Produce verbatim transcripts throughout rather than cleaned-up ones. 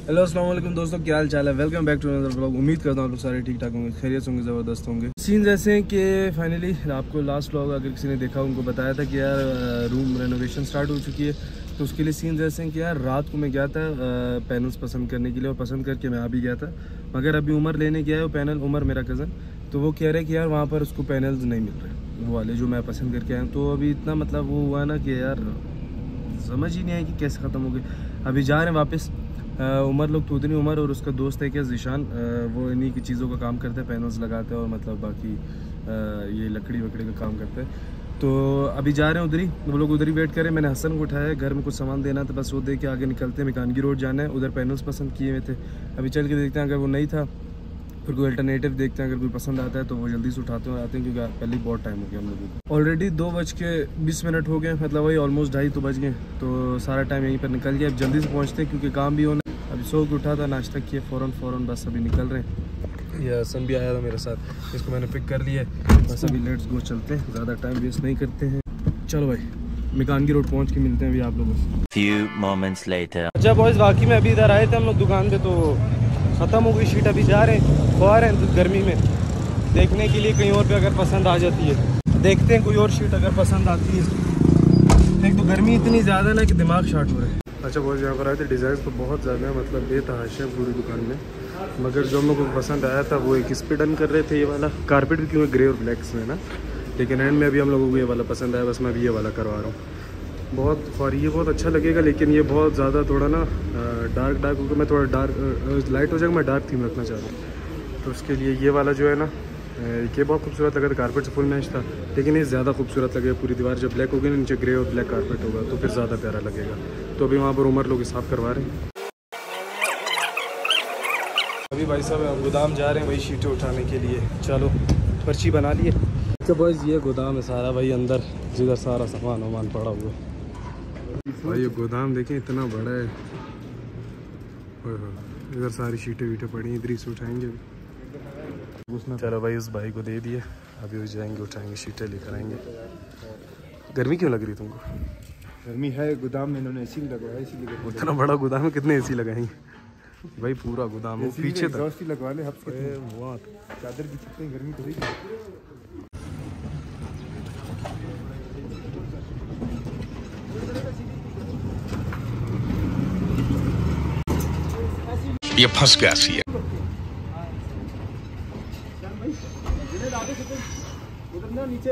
Hello अस्सलाम वालेकुम दोस्तों, क्या हाल चाल है। Welcome back to another vlog. उम्मीद करता हूँ आप लोग सारे ठीक ठाक होंगे, खैरियत होंगे, ज़बरदस्त होंगे। सीन ऐसे हैं कि फाइनली आपको लास्ट व्लॉग अगर किसी ने देखा उनको बताया था कि यार रूम रेनोवेशन स्टार्ट हो चुकी है। तो उसके लिए सीन ऐसे हैं कि यार रात को मैं गया था पैनल्स पसंद करने के लिए और पसंद करके मैं आ भी गया था, मगर अभी उमर लेने गया है वो पैनल, उमर मेरा कज़न। तो वो कह रहे हैं कि यार वहाँ पर उसको पैनल्स नहीं मिल रहे वो वाले जो मैं पसंद करके आया हूँ। तो अभी इतना मतलब वो हुआ ना कि यार समझ ही नहीं आया कि कैसे ख़त्म हो गए। अभी जा रहे हैं वापस। उमर लोग तो उतनी उमर और उसका दोस्त है क्या ज़ीशान, वो इन्हीं की चीज़ों का काम करते हैं, पैनल्स लगाते हैं और मतलब बाकी ये लकड़ी वकड़ी का काम करते हैं। तो अभी जा रहे हैं उधर ही, वो लोग उधर ही वेट करें। मैंने हसन को उठाया है, घर में कुछ सामान देना था, बस वो दे के आगे निकलते हैं। मिकानगी रोड जाना है, उधर पैनल्स पसंद किए हुए थे। अभी चल के देखते हैं, अगर वो नहीं था फिर कोई अल्टरनेटिव देखते हैं। अगर कोई पसंद आता है तो वो जल्दी से उठाते हुए आते हैं, क्योंकि पहले बहुत टाइम हो गया हम लोगों को। ऑलरेडी दो बज के बीस मिनट हो गए, मतलब वही ऑलमोस्ट ढाई तो बज गए। तो सारा टाइम यहीं पर निकल गया। अब जल्दी से पहुँचते हैं क्योंकि काम भी होना। अभी सो के उठा था, नाश्ता किया, फ़ौरन फ़ौरन बस अभी निकल रहे हैं। ये हसन भी आया था मेरे साथ, इसको मैंने पिक कर लिया है। बस अभी लेट्स गो, चलते हैं, ज़्यादा टाइम वेस्ट नहीं करते हैं। चलो भाई, मिकानगी रोड पहुँच के मिलते हैं अभी आप लोगों से। Few moments later. अच्छा बॉयज़, बाकी में अभी इधर आए थे हम लोग दुकान पे, तो ख़त्म हो गई शीट। अभी जा रहे हैं खुआ रहे हैं गर्मी में देखने के लिए कहीं और पे अगर पसंद आ जाती है। देखते हैं कोई और शीट अगर पसंद आती है। एक तो गर्मी इतनी ज़्यादा ना कि दिमाग शार्ट हो रहा है। अच्छा बॉयज़, यहाँ पर आए थे, डिज़ाइन तो बहुत ज़्यादा है, मतलब बेतहाशा है पूरी दुकान में। मगर जो हम लोगों को पसंद आया था वो एक इस पे डन कर रहे थे, ये वाला कारपेट भी क्यों ग्रे और ब्लैक में है ना। लेकिन एंड में अभी हम लोगों को ये वाला पसंद आया, बस मैं भी ये वाला करवा रहा हूँ। बहुत और ये बहुत अच्छा लगेगा, लेकिन ये बहुत ज़्यादा थोड़ा ना डार्क डार्क होकर मैं थोड़ा डार्क लाइट हो जाएगा, मैं डार्क थीम रखना चाह रहा हूँ। तो उसके लिए ये वाला जो है ना, ये बहुत खूबसूरत लगा था, कारपेट से फुल मैच था। लेकिन ये ज़्यादा खूबसूरत लगेगा, पूरी दीवार जब ब्लैक होगी ना, नीचे ग्रे और ब्लैक कारपेट होगा तो फिर ज़्यादा प्यारा लगेगा। तो अभी वहाँ पर उमर लोग हिसाब करवा रहे हैं। अभी भाई साहब गोदाम जा रहे हैं वही शीटें उठाने के लिए। चलो पर्ची बना लिए। तो बस ये गोदाम है सारा भाई, अंदर जिधर सारा सामान वामान पड़ा हुआ है भाई। ये गोदाम देखें इतना बड़ा है, इधर सारी शीटें वीटें पड़ी हैं, इधर ही से उठाएंगे। चलो भाई उस भाई को दे दिए, अभी उस जाएंगे उठाएंगे, शीटें लेकर आएंगे। गर्मी क्यों लग रही तुमको? गर्मी है, गोदाम में इन्होंने एसी लगवाया, इसीलिए। इतना बड़ा गोदाम है, कितने एसी लगाएंगे भाई? पूरा गोदाम है पीछे तक। लगवा ले, चादर की छतरी, गर्मी तो ये फंस गया सी है। नीचे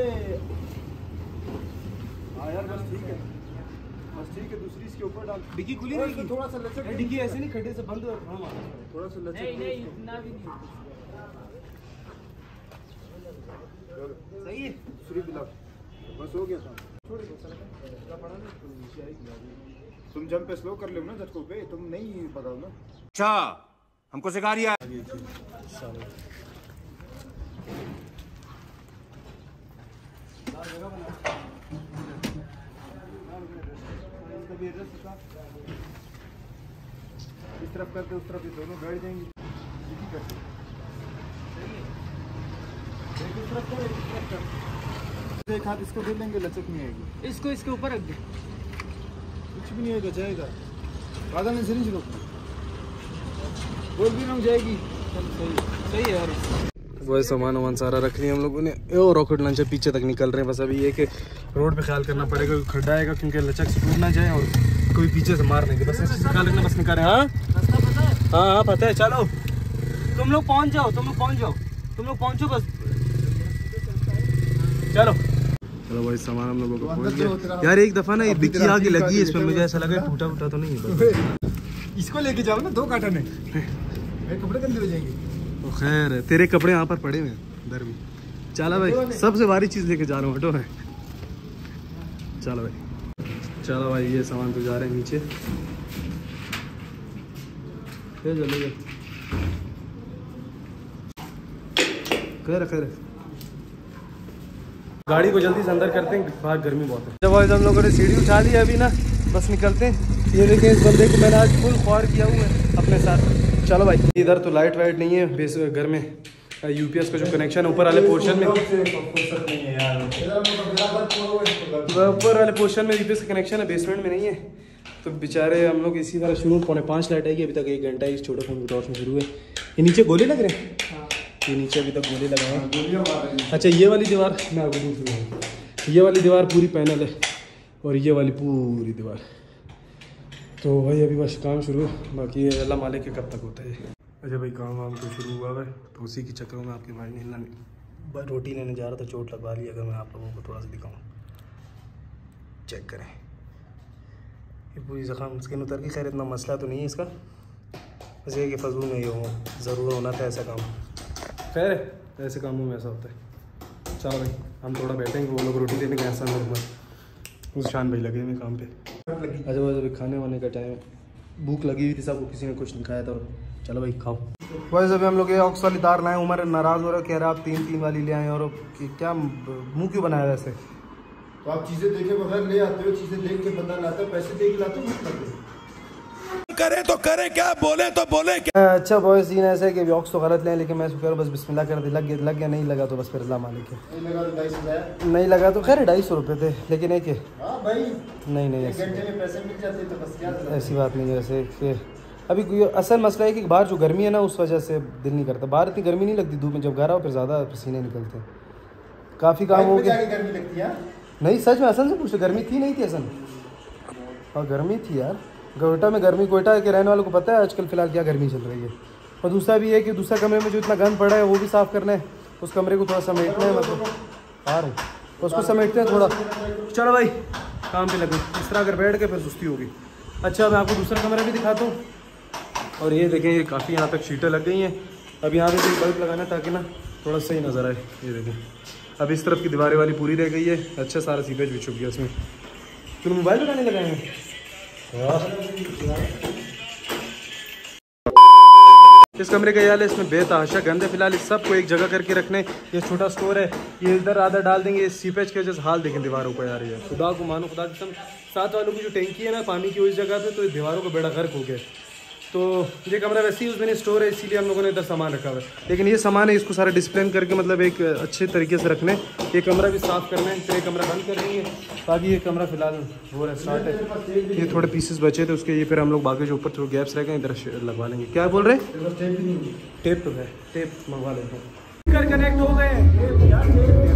हाँ यार, बस ठीक है, बस ठीक है। दूसरी इसके ऊपर डाल, डिग्गी खुली रहेगी, थोड़ा सा लचक। डिग्गी ऐसे नहीं, खड्डे से बंद हो, थोड़ा सा लचक। नहीं नहीं इतना भी नहीं, सही है। दूसरी बिला बस हो गया था। तुम जंप पे स्लो कर लो ना, झटकों पे तुम नहीं पकाओ ना। अच्छा हमको सिखा रिया। इस तरफ करते उस तरफ, ये दोनों बैठ जाएंगे। एक हाथ इसको दे देंगे, लचक नहीं आएगी। इसको इसके ऊपर रख दे, कुछ भी नहीं आएगा, जाएगा। आधा में से नहीं रोकना, बोल भी ना जाएगी। सही सही है यार। वही सामान वामान सारा रख लिया हम लोगों ने। ओ रॉकेट लॉन्चर पीछे तक निकल रहे हैं। बस अभी ये कि रोड पे ख्याल करना पड़ेगा, खड्डा आएगा क्योंकि लचक से टूट ना जाए और कोई पीछे से मार देंगे। बस ऐसे निकाल लेना, बस निकाल। हाँ हाँ हाँ पता है। चलो तुम लोग पहुँच जाओ, तुम लोग पहुँच जाओ, तुम लोग पहुँचो बस। चलो चलो भाई, सामान हम लोगों को पहुँच गया। यार एक दफ़ा ना ये डिक्की आगे लगी है, इसमें मुझे ऐसा लगा टूटा फूटा तो नहीं है। इसको लेके जाओ ना, दो काटन है, मेरे कपड़े गंदे हो जाएंगे। तो खैर है, तेरे कपड़े यहाँ पर पड़े हुए हैं इधर भी। चलो भाई, सबसे भारी चीज़ लेके जा रहा हूँ, हटो है। चलो भाई, चलो भाई, ये सामान तो जा रहे हैं नीचे। चलो खैर खैर, गाड़ी को जल्दी से अंदर करते हैं, बाहर गर्मी बहुत है। जब हम लोगों ने सीढ़ी उठा ली अभी ना, बस निकलते हैं। ये देखें, इस बंदे को मैंने आज फुल ख्वार किया हुआ है अपने साथ। चलो भाई, इधर तो लाइट वाइट नहीं है बेस घर में। यूपीएस का जो कनेक्शन है ऊपर वाले पोर्शन में, ऊपर वाले पोर्शन में यूपीएस का कनेक्शन है, बेसमेंट में नहीं है। तो बेचारे हम लोग इसी तरह शुरू पौने पाँच लाइट आएगी, अभी तक एक घंटा इस छोटे फोन की रोशनी शुरू है। ये नीचे गोले लग रहे हैं, ये नीचे अभी तक गोले लगा है। अच्छा ये वाली दीवार मैं आपको दूसरी, ये वाली दीवार पूरी पैनल है और ये वाली पूरी दीवार। तो भाई अभी बस काम शुरू है, बाकी अल्लाह मालिक के कब तक होता है। अच्छा भाई काम वाम तो शुरू हुआ है, तो उसी के चक्कर में आपके भाई हिलना नहीं, बस रोटी लेने जा रहा था, चोट लगवा ली। अगर मैं आप लोगों को थोड़ा सा दिखाऊँ, चेक करें, ये पूरी ज़ख़म स्किन उतर की। खैर इतना मसला तो नहीं है इसका, बस ये कि फजूल नहीं हो, ज़रूर होना था ऐसा काम। खैर ऐसे कामों में ऐसा होता है। चलो भाई हम थोड़ा बैठेंगे, वो लोग रोटी लेने गए ऐसा मेरे ऊपर, उस शान भाई लगे हुए काम पे। अच्छा बस अभी खाने वाने का टाइम है, भूख लगी हुई थी सबको, किसी ने कुछ नहीं खाया था। चलो भाई खाओ। वैसे अभी हम लोग ये ऑक्स वाली तार लाए, उमर नाराज़ हो रहा है, कह रहा आप तीन तीन वाली ले आए और क्या मुँह क्यों बनाया वैसे? तो आप चीजें देखे बगैर ले आते हो, चीजें देख के बंदा लाता है, पैसे दे के लाते हो, मतलब करे तो करे क्या, बोले तो बोले क्या। अच्छा बॉयज सीन ऐसा है कि ऑक्स तो गलत लें, लेकिन मैं कह रहा हूँ बस बिस्मिल्लाह कर दे, लग गया लग गया, नहीं लगा तो बस फिर अल्लाह मालिक है। नहीं लगा तो ढाई सौ नहीं लगा तो खैर ढाई सौ रुपये थे, लेकिन एक है हाँ भाई, नहीं नहीं एक घंटे में पैसे मिल जाते तो बस क्या ऐसी बात नहीं है। ऐसे कि अभी कोई असल मसला है कि बाहर जो गर्मी है ना, उस वजह से दिल नहीं करता। बाहर इतनी गर्मी नहीं लगती, धूप में जब घर आओ फिर ज़्यादा पसीने निकलते हैं। काफ़ी काम हो गया। गर्मी लगती है? नहीं सच में, असल से पूछो, गर्मी थी नहीं थी असल? और गर्मी थी यार, कोयटा में गर्मी। कोयटा के रहने वालों को पता है आजकल फ़िलहाल क्या गर्मी चल रही है। और दूसरा भी है कि दूसरा कमरे में जो इतना गंद पड़ा है वो भी साफ़ करना है, उस कमरे को थोड़ा समेटना है, मतलब आ रहे हैं उसको समेटते हैं थोड़ा। चलो भाई काम पे लगे, इस तरह अगर बैठ के फिर सुस्ती होगी। अच्छा मैं आपको दूसरा कमरा भी दिखाता हूँ। और ये देखें, ये काफ़ी यहाँ तक शीटें लग गई हैं। अब यहाँ पे एक बल्ब लगाना है ताकि ना थोड़ा सही नज़र आए। ये देखें, अब इस तरफ की दीवारें वाली पूरी रह गई है। अच्छा सारा सीपेज भी छुप गया इसमें। तो मोबाइल लगाने लगाए हैं। इस कमरे का यार इसमें बेतहाशा गंद है। फिलहाल इस सबको एक जगह करके रखने, ये छोटा स्टोर है, ये इधर आधा डाल देंगे। सीपेज के जैसे हाल देखें दीवारों को यार, ये खुदा को मानो, खुदा की कसम। साथ वालों की जो टैंकी है ना पानी की, उस जगह पे तो दीवारों का बेड़ा गर्क हो गया। तो ये कमरा वैसे ही उस दिन स्टोर है, इसीलिए हम लोगों ने इधर सामान रखा हुआ है। लेकिन ये सामान है, इसको सारा डिस्प्लेन करके मतलब एक अच्छे तरीके से रखने। ये कमरा भी साफ़ करना है, फिर ये कमरा बंद कर देंगे। बाकी ये कमरा फिलहाल हो रहा है, स्टार्ट है। ये थोड़े पीसेस बचे थे उसके, ये फिर हम लोग बाकी जो ऊपर थोड़े गैप्स रह गए इधर लगवा लेंगे। क्या बोल रहे हैं? टेप तो है, टेप मंगवा लेते हैं। कनेक्ट हो गए।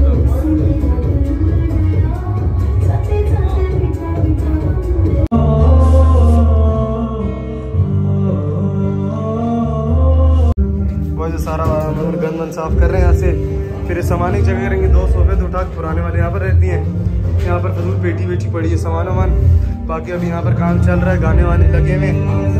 सारा गंद मन साफ कर रहे हैं यहाँ से। फिर सामान एक जगह करेंगे, दो सोफे तो उठा के पुराने वाले यहाँ पर रहती हैं। यहाँ पर फजूल पेटी वेटी पड़ी है, सामान वामान। बाकी अभी यहाँ पर काम चल रहा है, गाने वाने लगे हुए।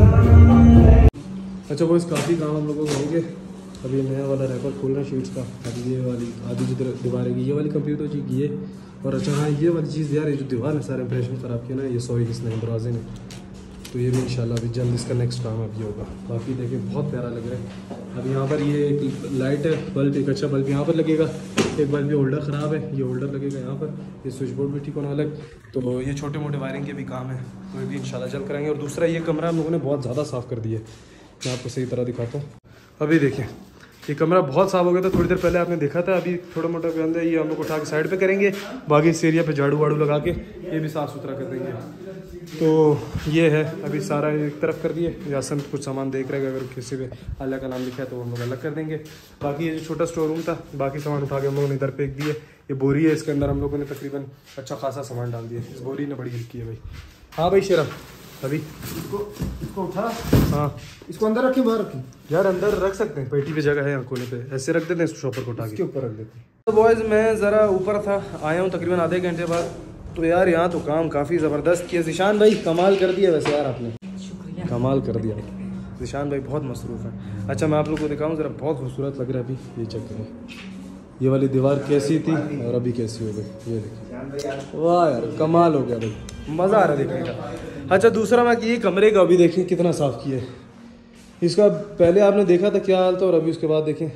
अच्छा वो इस काफ़ी काम हम लोगों को हो गए। अभी नया वाला रैपर खोल रहे हैं शीट्स का। अभी ये वाली आधी जो दीवार है, ये वाली कंप्लीट हो चुकी है। और अच्छा हाँ, ये वाली चीज़ यार, ये जो दीवार है सारा इंप्रेशन ख़राब किया ना, ये सोई किसने दरवाजे ने, तो ये भी इंशाल्लाह अभी जल्द इसका नेक्स्ट काम अभी होगा। बाकी देखिए बहुत प्यारा लग रहा है। अब यहाँ पर ये एक लाइट है, बल्ब एक अच्छा बल्ब यहाँ पर लगेगा। एक बल्ब ये होल्डर ख़राब है, ये होल्डर लगेगा यहाँ पर। ये स्विच बोर्ड भी ठीक होना अलग। तो ये छोटे मोटे वायरिंग के भी काम है, तो ये भी इंशाल्लाह जल्द कराएंगे। और दूसरा ये कमरा हम लोगों ने बहुत ज़्यादा साफ़ कर दिया है, मैं आपको सही तरह दिखाता हूँ। अभी देखें ये कमरा बहुत साफ़ हो गया था, थोड़ी देर पहले आपने देखा था। अभी थोड़ा मोटा गंद है, ये हम लोग उठा के साइड पे करेंगे। बाकी इस एरिया पे झाड़ू वाड़ू लगा के ये भी साफ़ सुथरा कर देंगे। तो ये है अभी सारा एक तरफ कर दिए। यासन कुछ सामान देख रहे हैं, अगर किसी पे अल्लाह का नाम लिखा है तो हम लोग अलग कर देंगे। बाकी ये जो छोटा स्टोर रूम था, बाकी सामान उठा के हम लोगों ने इधर फेंक दिए। ये बोरी है, इसके अंदर हम लोगों ने तकरीबन अच्छा खासा सामान डाल दिया। इस बोरी ने बड़ी हेल्प की है भाई। हाँ भाई शेरा, अभी इसको इसको उठा, हाँ इसको अंदर रखें बाहर रखें? यार अंदर रख सकते हैं, पेटी पे जगह है यहाँ कोने पे, ऐसे रख देते हैं। इसको शॉपर को उठा के ऊपर रख देते हैं। तो बॉयज़ मैं ज़रा ऊपर था, आया हूँ तकरीबन आधे घंटे बाद। तो यार यहाँ तो काम काफ़ी ज़बरदस्त किया। ज़िशान भाई कमाल कर दिया वैसे यार, आपने कमाल कर दिया। ज़िशान भाई बहुत मसरूफ़ है। अच्छा मैं आप लोगों को दिखाऊँ ज़रा, बहुत खूबसूरत लग रहा है। अभी ये चेक करें, ये वाली दीवार कैसी थी और अभी कैसी हो गई, ये देखिए। वाह यार कमाल हो गया भाई, मज़ा आ रहा है देखने का। अच्छा दूसरा मैं कि ये कमरे का अभी देखें कितना साफ़ किया है। इसका पहले आपने देखा था क्या हाल था, और अभी उसके बाद देखें,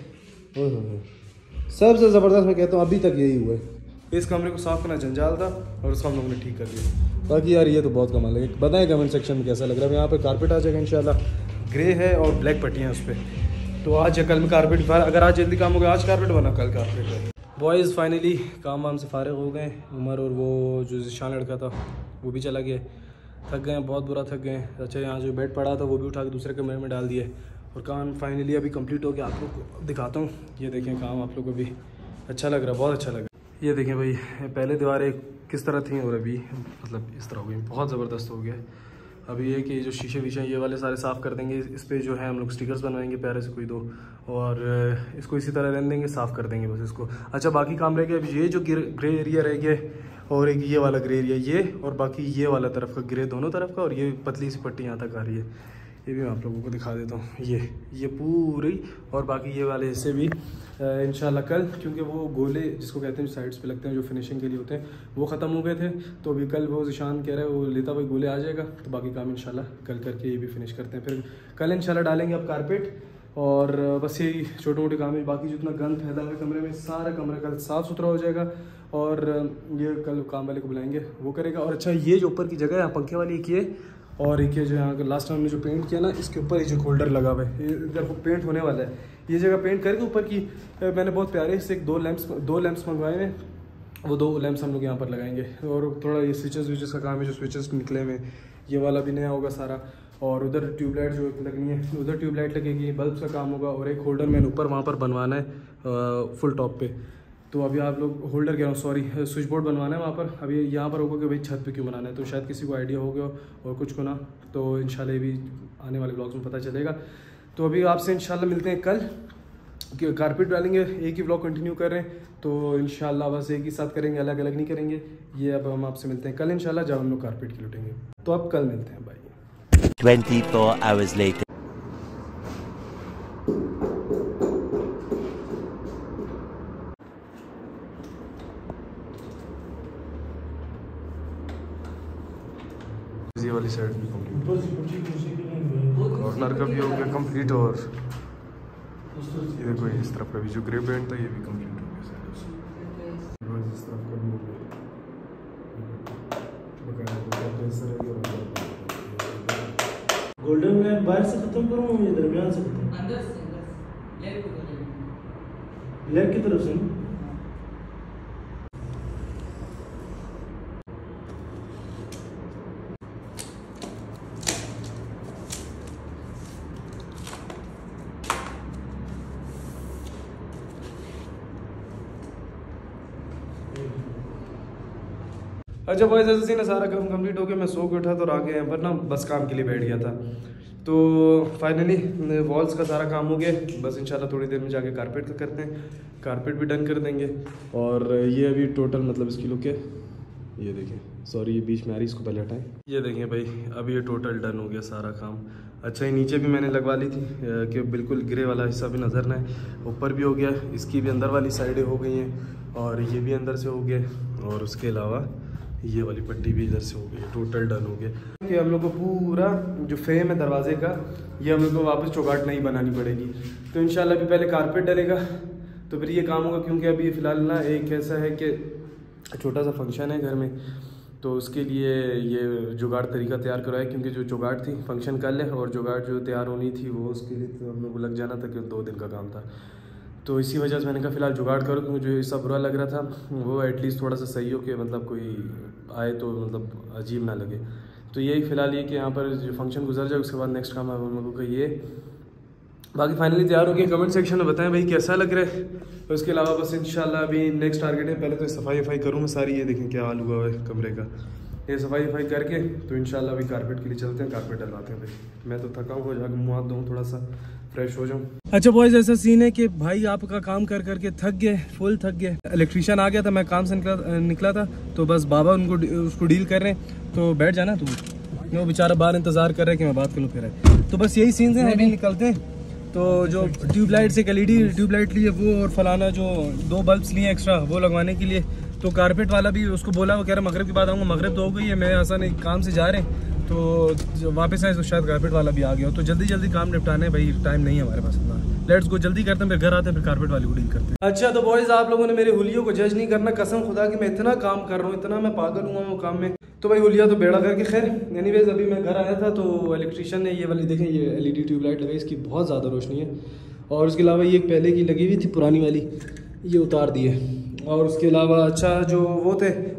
सबसे ज़बरदस्त मैं कहता हूँ अभी तक यही हुआ है। इस कमरे को साफ़ करना जंजाल था और उसको हम लोगों ने ठीक कर दिया। बाकी यार ये तो बहुत कमाल है। बताएं कमेंट सेक्शन में कैसा लग रहा है। यहाँ पे कारपेट आ जाएगा इंशाल्लाह, ग्रे है और ब्लैक पट्टियाँ उस पर। तो आज या कल में कारपेट, अगर आज जल्दी काम हो गया आज कारपेट बना, कल कारपेट है। बॉयज़ फाइनली काम वाम से फारिग हो गए। उमर और वो जो ज़िशान लड़का था वो भी चला गया। थक गए हैं, बहुत बुरा थक गए हैं। अच्छा यहाँ जो बेड पड़ा था वो भी उठा के दूसरे कमरे में डाल दिया और काम फाइनली अभी कंप्लीट हो गया। आप लोग को दिखाता हूँ, ये देखें काम आप लोग को भी अच्छा लग रहा है, बहुत अच्छा लग रहा है। ये देखें भाई पहले दीवारें किस तरह थी और अभी मतलब इस तरह हो गई, बहुत ज़बरदस्त हो गया। अभी ये कि जो शीशे वीशे ये वाले सारे साफ़ कर देंगे, इस पर जो है हम लोग स्टिकर्स बनवाएंगे प्यारे से कोई दो, और इसको इसी तरह रहने देंगे, साफ़ कर देंगे बस इसको। अच्छा बाकी काम रह गया अभी ये जो ग्रे एरिया रह गया और एक ये वाला ग्रे एरिया ये, और बाकी ये वाला तरफ का ग्रे दोनों तरफ का, और ये पतली सी पट्टी यहाँ तक आ रही है, ये भी मैं आप लोगों को दिखा देता हूँ। ये ये पूरी और बाकी ये वाले हिस्से भी इंशाल्लाह कल, क्योंकि वो गोले जिसको कहते हैं साइड्स पे लगते हैं जो फिनिशिंग के लिए होते हैं वो ख़त्म हो गए थे, तो अभी कल वो ज़िशान कह रहा है वो लेता भाई गोले आ जाएगा, तो बाकी काम इंशाल्लाह कल करके ये भी फिनिश करते हैं। फिर कल इंशाल्लाह डालेंगे अब कारपेट, और बस यही छोटे मोटे काम है। बाकी जितना गंद फैला हुआ है कमरे में, सारा कमरा कल साफ़ सुथरा हो जाएगा, और ये कल काम वाले को बुलाएंगे वो करेगा। और अच्छा ये जो ऊपर की जगह है पंखे वाली एक ये, और एक ये जो यहाँ का लास्ट टाइम हमने जो पेंट किया ना, इसके ऊपर ये जो होल्डर लगा हुआ है, ये इधर वो पेंट होने वाला है। ये जगह पेंट करके ऊपर की मैंने बहुत प्यारे से एक दो लैंप्स दो लैंप्स मंगवाए हैं, वो दो लैंप्स हम लोग यहाँ पर लगाएंगे। और थोड़ा ये स्विचेस विचेस का काम है, जो स्विचेस निकले हुए ये वाला भी नया होगा सारा, और उधर ट्यूबलाइट जो लगनी है उधर ट्यूबलाइट लगेगी, बल्ब का काम होगा, और एक होल्डर मैंने ऊपर वहाँ पर बनवाना है फुल टॉप पे। तो अभी आप लोग होल्डर कह रहा हूँ सॉरी स्विच बोर्ड बनवाना है वहाँ पर। अभी यहाँ पर होगा कि भाई छत पे क्यों बनाना है, तो शायद किसी को आइडिया हो गया और कुछ को ना, तो इंशाल्लाह ये भी आने वाले ब्लॉग्स में पता चलेगा। तो अभी आपसे इंशाल्लाह मिलते हैं कल, कि कारपेट डालेंगे, एक ही ब्लॉग कंटिन्यू कर रहे हैं, तो इंशाल्लाह बस एक ही साथ करेंगे, अलग अलग नहीं करेंगे। ये अब हम आपसे मिलते हैं कल इंशाल्लाह, जब हम लोग कारपेट की लुटेंगे। तो अब कल मिलते हैं भाई। twenty-four hours later. ये वाली साइड भी कंप्लीट, कॉर्नर का भी हो गया कंप्लीट, और ये देखो इस तरफ का भी जो ग्रे पेंट था ये भी कंप्लीट हो गया, इस तरफ का भी हो गया। गोल्डन में बाहर से खत्म करूँ या दरमियान से खत्म? अंदर से ब्लैक की तरफ से। अच्छा बॉयज ऐसे सीन सारा काम कंप्लीट हो गया, मैं सो के उठा तो आगे यहाँ पर ना बस काम के लिए बैठ गया था। तो फाइनली वॉल्स का सारा काम हो गया, बस इंशाल्लाह थोड़ी देर में जाके कारपेट का करते हैं, कारपेट भी डन कर देंगे। और ये अभी टोटल मतलब इसकी लुक है, ये देखें सॉरी ये बीच में आ रही, इसको पहले हटाएं। ये देखें भाई अभी ये टोटल डन हो गया सारा काम। अच्छा ये नीचे भी मैंने लगवा ली थी कि बिल्कुल ग्रे वाला हिस्सा भी नज़र ना है, ऊपर भी हो गया, इसकी भी अंदर वाली साइडें हो गई हैं, और ये भी अंदर से हो गया, और उसके अलावा ये वाली पट्टी भी इधर से हो गई, टोटल डन हो गया। कि हम लोग को पूरा जो फ्रेम है दरवाजे का, ये हम लोग को वापस चौगाट नहीं बनानी पड़ेगी। तो इंशाल्लाह अभी पहले कारपेट डलेगा तो फिर ये काम होगा, क्योंकि अभी फ़िलहाल ना एक ऐसा है कि छोटा सा फंक्शन है घर में, तो उसके लिए ये जुगाड़ तरीका तैयार करवाया, क्योंकि जो जुगाड़ थी फंक्शन कल है, और जुगाड़ जो तैयार होनी थी वो उसके लिए तो हम लोग को लग जाना था, कि दो दिन का काम था। तो इसी वजह से मैंने कहा फ़िलहाल जुगाड़ करो, क्योंकि जो इसका बुरा लग रहा था वो एटलीस्ट थोड़ा सा सही हो, कि मतलब कोई आए तो मतलब अजीब ना लगे। तो यही फ़िलहाल ये कि यहाँ पर जो फंक्शन गुजर जाए उसके बाद नेक्स्ट काम है हम लोगों का ये। बाकी फाइनली तैयार हो गया, कमेंट सेक्शन में बताएं भाई कैसा लग रहा है। तो इसके अलावा बस इंशाल्लाह अभी नेक्स्ट टारगेट है, पहले तो सफाई वफाई करूँ मैं सारी, ये देखें क्या हाल हुआ है कमरे का, ये सफाई वफाई करके तो इंशाल्लाह अभी कारपेट के लिए चलते हैं, कारपेट डलवाते हैं भाई। मैं तो थका हुआ, जाकर मुँह हाथ दूँ, थोड़ा सा फ्रेश हो जाऊँ। अच्छा बॉयज ऐसा सीन है कि भाई आपका काम कर करके थक गए, फुल थक गए। इलेक्ट्रिशियन आ गया था, मैं काम से निकला निकला था, तो बस बाबा उनको उसको डील कर रहे हैं। तो बैठ जाना तुम, वो बेचारा बाहर इंतजार कर रहे हैं कि मैं बात करूँ फिर। तो बस यही सीन है, अभी निकलते हैं। तो जो ट्यूबलाइट से एल ई डी ट्यूबलाइट लिए वो, और फलाना जो दो बल्ब्स लिए एक्स्ट्रा वो लगवाने के लिए। तो कारपेट वाला भी उसको बोला, वो कह रहा मगरिब के बाद आऊँगा, मगरिब तो हो गई है, मैं आसान काम से जा रहे हैं तो वापस आए तो शायद कारपेट वाला भी आ गया हो। तो जल्दी जल्दी काम निपटाने भाई, टाइम नहीं है हमारे पास इतना, लेट्स गो जल्दी करते हैं, फिर घर आते हैं, फिर कारपेट वाली को डील करते हैं। अच्छा तो बॉयज आप लोगों ने मेरे हुलियों को जज नहीं करना, कसम खुदा की मैं इतना काम कर रहा हूँ, इतना मैं पागल हुआ वो काम में। तो भाई हुलिया तो बेड़ा करके खैर एनीवेज अभी मैं घर आया था, तो इलेक्ट्रिशियन ने ये वाली देखें ये एल ई डी ट्यूबलाइट लगाई, इसकी बहुत ज़्यादा रोशनी है, और उसके अलावा ये पहले की लगी हुई थी पुरानी वाली, ये उतार दी है। और उसके अलावा अच्छा जो वो थे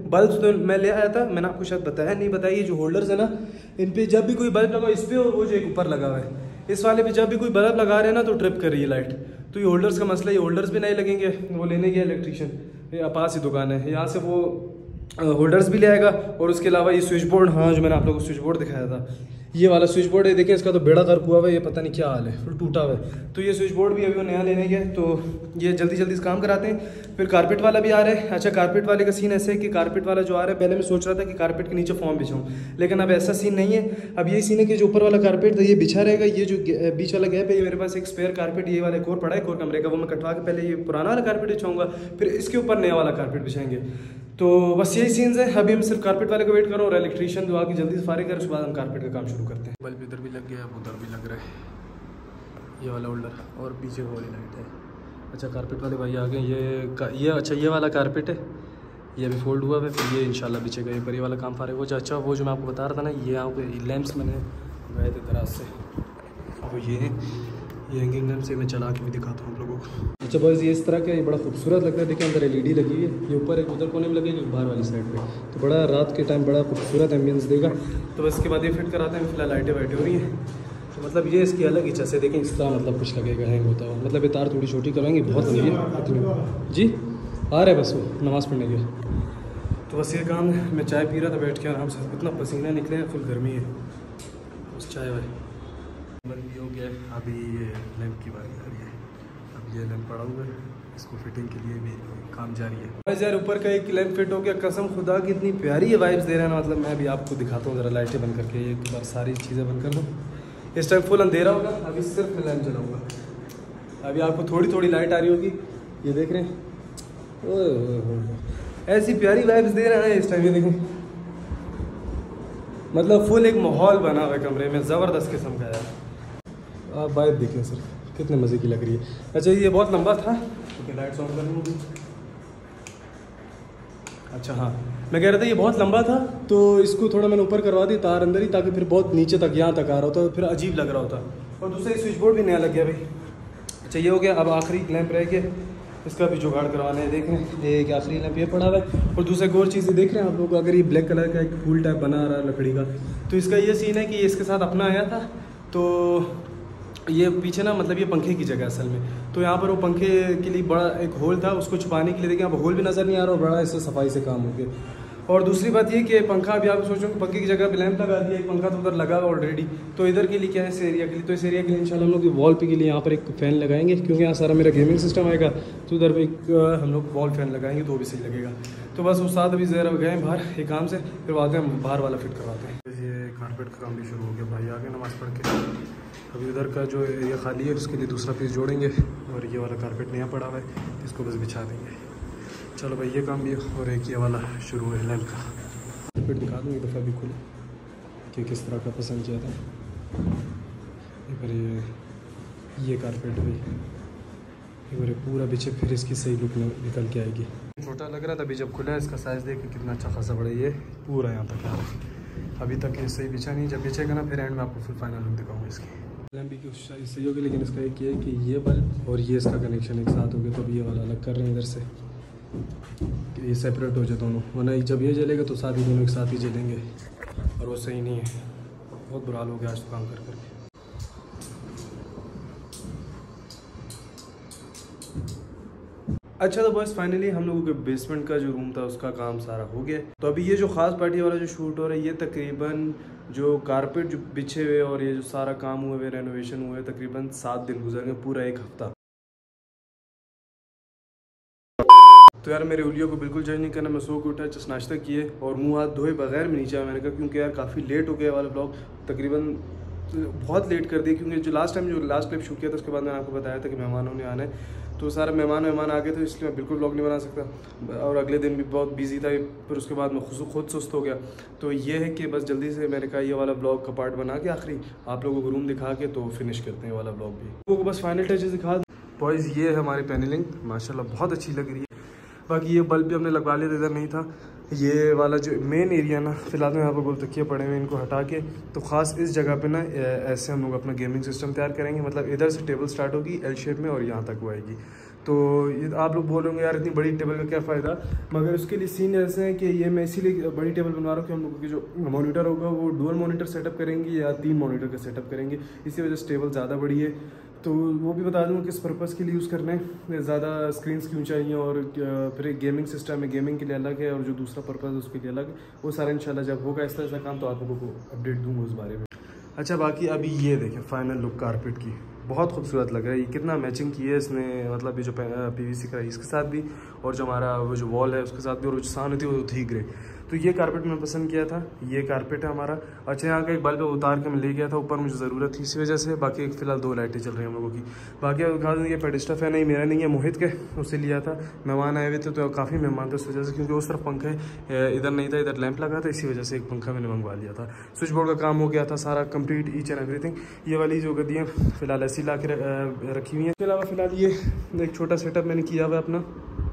बल्ब तो मैं ले आया था, मैंने आपको शायद बताया नहीं बताया, ये जो होल्डर्स है ना, इन पे जब भी कोई बल्ब लगाओ इस पे, और वो जो एक ऊपर लगा हुआ है इस वाले पे, जब भी कोई बल्ब लगा रहे हैं ना तो ट्रिप कर रही है लाइट। तो ये होल्डर्स का मसला है, ये होल्डर्स भी नहीं लगेंगे। वो लेने गया इलेक्ट्रिशियन, ये पास ही दुकान है, यहाँ से वो होल्डर्स भी ले आएगा, और उसके अलावा ये स्विच बोर्ड, हाँ जो मैंने आप लोगों को स्विच बोर्ड दिखाया था, ये वाला स्विच बोर्ड है, देखें इसका तो बेड़ा गर्क हुआ हुआ है, ये पता नहीं क्या हाल है, फिर टूटा हुआ है। तो ये स्विच बोर्ड भी अभी वो नया लेने गए, तो ये जल्दी जल्दी काम कराते हैं। फिर कारपेट वाला भी आ रहा है। अच्छा, कारपेट वाले का सीन ऐसे है कि कारपेट वाला जो आ रहा है, पहले मैं सोच रहा था कि कारपेट के नीचे फॉर्म बिछाऊँ, लेकिन अब ऐसा सीन नहीं है। अब ये सीन है कि जो ऊपर वाला कारपेट था ये बिछा रहेगा, ये जो बीच वाला गैप है, ये मेरे पास एक स्पेयर कारपेट ये वाला एक और पड़ा है, एक और कमरे का, वो मैं कटवा के पहले ये पुराना वाला कारपेट बिछाऊँगा, फिर इसके ऊपर नया वाला कारपेट बिछाएंगे। तो बस यही सीन्स है। अभी हम सिर्फ कारपेट वाले को वेट करो, और इलेक्ट्रीशियन जो आके जल्दी से फारिग करे, उसके बाद हम कारपेट का काम शुरू करते हैं। बल्ब इधर भी लग गया, अब उधर भी लग रहा है, ये वाला होल्डर, और पीछे वाली लाइट है। अच्छा, कारपेट वाले भाई आ गए। ये ये अच्छा ये वाला कारपेट है, ये अभी फोल्ड हुआ है, फिर ये इंशाल्लाह बिछेगा, ये पर ये वाला काम फारिग हो जाए। अच्छा, वो जो मैं आपको बता रहा था ना, ये यहाँ पे लैंप्स मैंने गए थे दराज से, वो ये है, ये हैंगिंग लैंप से मैं चला के भी दिखाता हूँ आप लोगों को। अच्छा बॉयज़, ये इस तरह का, ये बड़ा खूबसूरत लगता है। देखिए अंदर एलईडी लगी है, ये ऊपर एक उधर कोने में लगेगी, बाहर वाली साइड पे, तो बड़ा रात के टाइम बड़ा खूबसूरत एम्बियंस देगा। तो बस इसके बाद ये फिट कराते हैं। फिलहाल लाइटें वाइटें हो रही हैं, तो मतलब ये इसकी अलग इच्छा से देखें, इस तरह मतलब कुछ लगेगा हैंग होता हुआ। मतलब ये तार थोड़ी छोटी कराएंगे, बहुत लंबी है जी, आ रहा है बस वो नमाज़ पढ़ने के। तो बस ये काम है। मैं चाय पी रहा था बैठ के आराम से, इतना पसीना निकले हैं, फुल गर्मी है, बस चाय वाय बंद भी हो गया। अभी ये लैंप की बारी आ रही है, अब ये लैंप पड़ा हुआ है, इसको फिटिंग के लिए भी काम जारी है। बस यार ऊपर का एक लैंप फिट हो गया, कसम खुदा की इतनी प्यारी ये वाइब्स दे रहे हैं ना। मतलब मैं अभी आपको दिखाता हूँ ज़रा, लाइटें बंद करके, ये एक बार सारी चीज़ें बंद कर दूँ। इस टाइम फुल अंधेरा होगा, अभी सिर्फ मैं लैंप जलाऊँगा। अभी आपको थोड़ी थोड़ी लाइट आ रही होगी, ये देख रहे हैं, ओह ऐसी प्यारी वाइब्स दे रहे हैं इस टाइम। ये देखें, मतलब फुल एक माहौल बना हुआ है कमरे में, ज़बरदस्त किस्म का यार। आप वाइब देखें सर, कितने मज़े की लग रही है। अच्छा, ये बहुत लंबा था, क्योंकि लाइट्स ऑन करनी होगी। अच्छा हाँ, मैं कह रहा था ये बहुत लंबा था, तो इसको थोड़ा मैंने ऊपर करवा दी तार अंदर ही, ताकि फिर बहुत नीचे तक यहाँ तक आ रहा होता, फिर अजीब लग रहा होता। और दूसरा स्विच बोर्ड भी नया लग गया भाई। अच्छा, ये हो गया। अब आखिरी लैंप रह गया, इसका भी जुगाड़ करवाना है। देख रहे हैं, एक आखिरी लैंप ये पड़ा हुआ है। और दूसरा एक और चीज़ देख रहे हैं आप लोग, अगर ये ब्लैक कलर का एक फूल टाइप बना रहा है लकड़ी का, तो इसका ये सीन है कि ये इसके साथ अपना आया था, तो ये पीछे ना, मतलब ये पंखे की जगह असल में, तो यहाँ पर वो पंखे के लिए बड़ा एक होल था, उसको छुपाने के लिए देखिए अब होल भी नज़र नहीं आ रहा, और बड़ा इससे सफाई से काम हो गया। और दूसरी बात ये कि पंखा भी आप सोचो कि पंखे की जगह पे लैंप लगा दिया, एक पंखा तो उधर लगा हुआ ऑलरेडी, तो इधर के लिए क्या है, इस एरिया के लिए, तो इस एरिया के लिए इंशाल्लाह हम लोग वॉल पे के लिए यहाँ पर एक फ़ैन लगाएंगे, क्योंकि यहाँ सारा मेरा गेमिंग सिस्टम आएगा, तो उधर एक हम लोग वॉल फैन लगाएंगे, तो वो भी सही लगेगा। तो बस उस साथ अभी ज़रा गए बाहर एक काम से, फिर आते हैं बाहर वाला फिट करवाते हैं। ये कारपेट का काम भी शुरू हो गया भाई, आगे नमाज़ पढ़ के। अभी उधर का जो एरिया खाली है उसके लिए दूसरा पीस जोड़ेंगे, और ये वाला कारपेट नया पड़ा हुआ है, इसको बस बिछा देंगे। चलो भाई, ये काम भी, और एक ये वाला शुरू है लैंप का। कारपेट दिखा दूँ एक दफ़ा भी खुले कि किस तरह का पसंद किया था। फिर ये ये कारपेट भी एक बार पूरा बिछे, फिर इसकी सही लुक निकल के आएगी। छोटा लग रहा था, अभी जब खुला है इसका साइज़ देख के कितना अच्छा खासा बड़ा, ये पूरा यहाँ तक आ रहा है। अभी तक ये सही बिछा नहीं, जब बिछेगा ना फिर एंड में आपको फुल फाइनल लुक दिखाऊंगा इसकी। लैंप की सही होगी, लेकिन इसका एक ये है कि ये बल्ब और ये इसका कनेक्शन एक साथ हो गया, तो अभी ये वाला अलग कर रहे हैं इधर से, कि ये सेपरेट हो जाए दोनों, वरना जब ये जलेगा तो साथ ही दोनों एक साथ ही जलेंगे, और वो सही नहीं है। बहुत बुरा हाल हो गया आज तो काम कर करके। अच्छा, तो बस फाइनली हम लोगों के बेसमेंट का जो रूम था उसका काम सारा हो गया। तो अभी ये जो ख़ास पार्टी वाला जो शूट हो रहा है, ये तकरीबन जो कारपेट जो बिछे हुए और ये जो सारा काम हुए हुए रेनोवेशन हुए, तकरीबन सात दिन गुजर गए, पूरा एक हफ्ता। तो यार मेरे उंगलियों को बिल्कुल जज नहीं करना, मैं सो के उठा, जस्ट नाश्ता किए और मुंह हाथ धोए बगैर में नीचे आया। मैंने कहा क्योंकि यार काफ़ी लेट हो गया वाला ब्लॉग, तकरीबन बहुत लेट कर दिया, क्योंकि जो लास्ट टाइम जो लास्ट क्लिप शूट किया था उसके बाद मैंने आपको बताया था कि मेहमानों ने आना है, तो सारे मेहमान मेहमान आ गए, तो इसलिए मैं बिल्कुल ब्लॉग नहीं बना सकता। और अगले दिन भी बहुत बिजी था, फिर उसके बाद मैं खुद खुद सुस्त हो गया। तो ये है कि बस जल्दी से मैंने कहा ये वाला ब्लॉग का पार्ट बना के आखिरी आप लोगों को रूम दिखा के तो फिनिश करते हैं वाला ब्लॉग भी। लोगों को बस फाइनल टचेस दिखा। बॉयज़ ये है हमारी पैनलिंग, माशाल्लाह बहुत अच्छी लग रही है। बाकी ये बल्ब भी हमने लगवा लिया, इधर नहीं था। ये वाला जो मेन एरिया ना, फिलहाल में यहाँ पर गोल तकिए पड़े हुए, इनको हटा के तो ख़ास इस जगह पे ना ऐसे हम लोग अपना गेमिंग सिस्टम तैयार करेंगे। मतलब इधर से टेबल स्टार्ट होगी एल शेप में और यहाँ तक वो आएगी। तो ये आप लोग बोलोगे यार इतनी बड़ी टेबल का क्या फ़ायदा, मगर उसके लिए सीन ऐसे हैं कि ये मैं इसीलिए बड़ी टेबल बनवा रहा हूँ कि हम लोगों की जो मॉनिटर होगा वो डुअल मॉनिटर सेटअप करेंगे या तीन मॉनिटर का सेटअप करेंगे, इसी वजह से टेबल ज़्यादा बड़ी है। तो वो भी बता दूँगा किस पर्पज़ के लिए यूज़ करना है, ज़्यादा स्क्रीन क्यों चाहिए, और फिर गेमिंग सिस्टम है, गेमिंग के लिए अलग है और जो दूसरा पर्पज़ है उसके लिए अलग है। वो सारा इंशाल्लाह जब होगा इस तरह का काम तो आप लोगों को अपडेट दूँगा उस बारे में। अच्छा बाकी अभी ये देखें फाइनल लुक कारपेट की, बहुत खूबसूरत लग रहा है। ये कितना मैचिंग की है इसने, मतलब ये जो पीवीसी का है इसके साथ भी, और जो हमारा वो जो वॉल है उसके साथ भी, और जो सामने थी वो थी ग्रे। तो ये कारपेट मैंने पसंद किया था, ये कारपेट है हमारा। अच्छा यहाँ का एक बल्ब उतार के मैं ले गया था ऊपर, मुझे ज़रूरत थी इसी वजह से। बाकी फिलहाल दो लाइटें चल रही हैं हम लोगों की। बाकी दिखा दूँ ये पेडिस्टा फैन है, मेरा नहीं है, मोहित के, उससे लिया था। मेहमान आए हुए थे तो काफ़ी मेहमान थे उस वजह से, क्योंकि उस तरफ पंखा है इधर नहीं था, इधर लैंप लगा था, इसी वजह से एक पंखा मैंने मंगवा लिया था। स्विच बोर्ड का काम हो गया था सारा कंप्लीट, ईच एंड एवरीथिंग। ये वाली जो गद्दियाँ फिलहाल ऐसी ला के रखी हुई हैं। इसके अलावा फिलहाल ये एक छोटा सेटअप मैंने किया हुआ है अपना।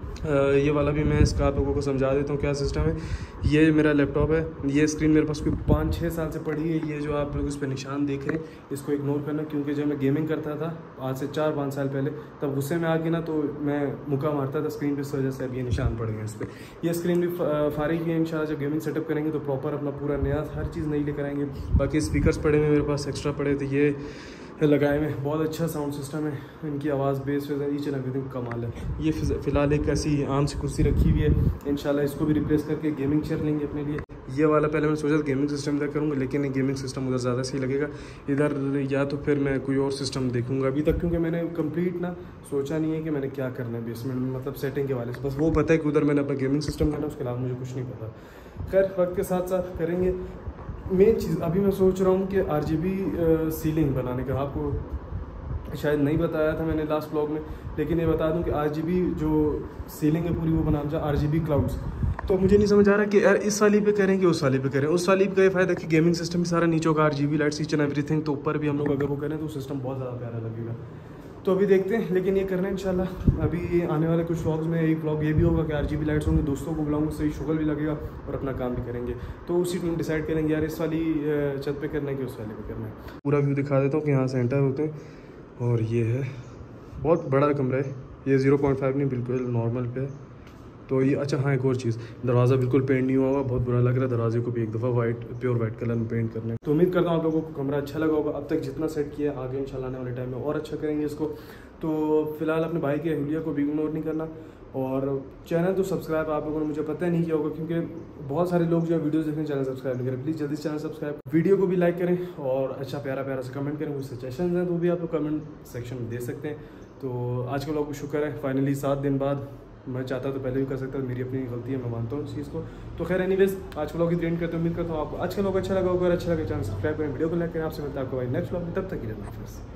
ये वाला भी मैं इसका आप लोगों को समझा देता हूँ क्या सिस्टम है। ये मेरा लैपटॉप है, ये स्क्रीन मेरे पास कोई पाँच छः साल से पड़ी है। ये जो आप लोग इस पर निशान देख रहे हैं इसको इग्नोर करना, क्योंकि जब मैं गेमिंग करता था आज से चार पाँच साल पहले, तब गुस्से में आ गया ना तो मैं मुक्का मारता था स्क्रीन पे, इस वजह से अब ये निशान पड़ गए इस पर। ये स्क्रीन भी फारिग है, इंशाल्लाह जब गेमिंग सेटअप करेंगे तो प्रॉपर अपना पूरा नया हर चीज़ नई लेकर आएंगे। बाकी स्पीकर्स पड़े हुए मेरे पास एक्स्ट्रा पड़े थे, ये लगाए हुए, बहुत अच्छा साउंड सिस्टम है, इनकी आवाज़ बेस वगैरह ईच एंड एवरीथिंग कमाल है। ये फ़िलहाल एक ऐसी आम सी कुर्सी रखी हुई है, इंशाल्लाह इसको भी रिप्लेस करके गेमिंग चेयर लेंगे अपने लिए। ये वाला पहले मैंने सोचा था गेमिंग सिस्टम इधर करूँगा, लेकिन गेमिंग सिस्टम उधर ज़्यादा सही लगेगा इधर, या तो फिर मैं कोई और सिस्टम देखूँगा अभी तक, क्योंकि मैंने कंप्लीट ना सोचा नहीं है कि मैंने क्या करना है बेसमेंट में, मतलब सेटिंग के वाले से। बस वो पता है कि उधर मैंने अपना गेमिंग सिस्टम करना, उसके अलावा मुझे कुछ नहीं पता। खैर वक्त के साथ साथ करेंगे। मेन चीज़ अभी मैं सोच रहा हूँ कि आर जी बी सीलिंग बनाने का, आपको शायद नहीं बताया था मैंने लास्ट ब्लॉग में, लेकिन ये बता दूं कि आरजीबी जो सीलिंग है पूरी वो बनाना चाह आरजीबी क्लाउड्स। तो मुझे नहीं समझ आ रहा कि यार इस वाली पे करें कि उस वाली पे करें। उस वाली का ये फ़ायदा कि गेमिंग सिस्टम सारा नीचे होगा, RGB lights each and everything, तो ऊपर भी हम लोग अगर वो करें तो सिस्टम बहुत ज़्यादा प्यारा लगेगा। तो अभी देखते हैं, लेकिन ये करना है इंशाल्लाह। अभी आने वाले कुछ व्लॉग्स में एक व्लॉग ये भी होगा कि आरजीबी लाइट्स होंगे, दोस्तों को बुलाऊंगा, सही शुगल भी लगेगा और अपना काम भी करेंगे। तो उसी टाइम डिसाइड करेंगे यार इस वाली छत पे करना है कि उस वाले पे करना है। पूरा व्यू दिखा देता हूँ कि यहाँ से एंटर होते हैं, और ये है बहुत बड़ा कमरा है, ये ज़ीरो पॉइंट फाइव नहीं बिल्कुल नॉर्मल पे है। तो ये अच्छा हाँ एक और चीज़, दरवाज़ा बिल्कुल पेंट नहीं हुआ हुआ, बहुत बुरा लग रहा है। दरवाजे को भी एक दफ़ा वाइट प्योर वाइट कलर में पेंट करने। तो उम्मीद करता हूँ आप लोगों को कमरा अच्छा लगा होगा। अब तक जितना सेट किया, आगे इंशाल्लाह आने वाले टाइम में और अच्छा करेंगे इसको। तो फिलहाल अपने भाई के हुलिया को भी इग्नोर नहीं करना, और चैनल तो सब्सक्राइब आप लोगों ने मुझे पता नहीं किया होगा, क्योंकि बहुत सारे लोग जो वीडियोस देखने चैनल सब्सक्राइब नहीं करें। प्लीज़ जल्दी से चैनल सब्सक्राइब, वीडियो को भी लाइक करें, और अच्छा प्यारा प्यारा से कमेंट करें। कुछ सजेशन हैं तो भी आप लोग कमेंट सेक्शन में दे सकते हैं। तो आज के लोगों को शुक्र है फाइनली सात दिन बाद, मैं चाहता तो पहले भी कर सकता, मेरी अपनी गलती है, मैं मानता हूँ इस चीज़ को। तो खैर एनीवेज आज के लोग की ट्रेंड करते हैं, उम्मीद करता हूँ आपको आज का लोग अच्छा लगा होगा। अच्छा लगे चैनल सब्सक्राइब करें, वीडियो को लाइक करें। आपसे मिलता है आपको भाई नेक्स्ट ब्लॉग में, तब तक के लिए।